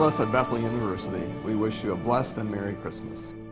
us at Bethel University, we wish you a blessed and Merry Christmas.